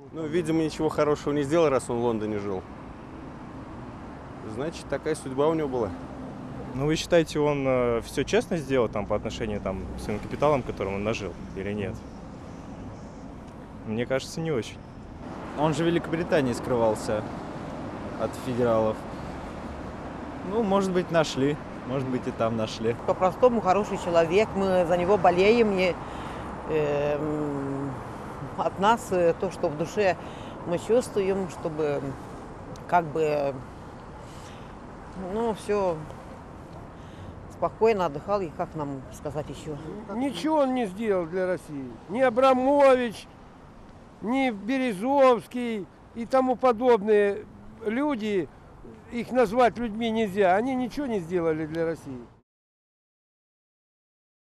Ну, видимо, ничего хорошего не сделал, раз он в Лондоне жил. Значит, такая судьба у него была. Ну, вы считаете, он все честно сделал там по отношению там, к своим капиталам, которым он нажил, или нет? Мне кажется, не очень. Он же в Великобритании скрывался от федералов. Ну, может быть, нашли. Может быть, и там нашли. По-простому хороший человек, мы за него болеем. И, от нас то, что в душе мы чувствуем, чтобы как бы, ну, все спокойно отдыхал. И как нам сказать еще? Ничего он не сделал для России. Ни Абрамович, ни Березовский и тому подобные люди, их назвать людьми нельзя. Они ничего не сделали для России.